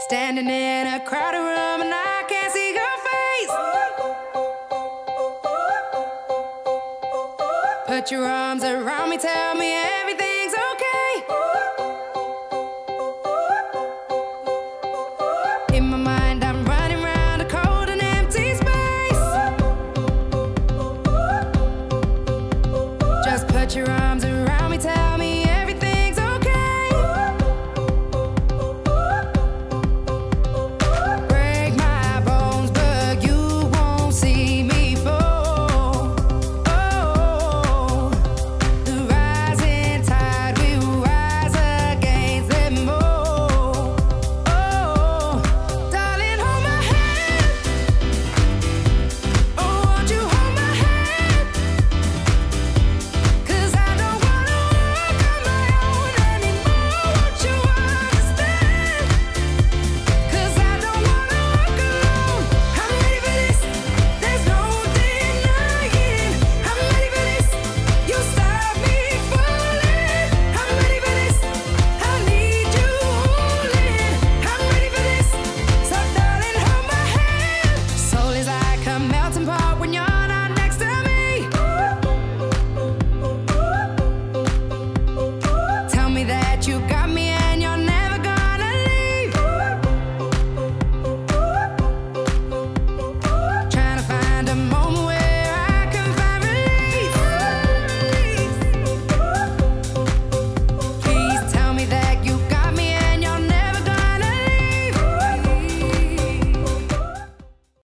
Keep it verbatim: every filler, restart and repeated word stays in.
Standing in a crowded room and I can't see your face. Put your arms around me, tell me everything.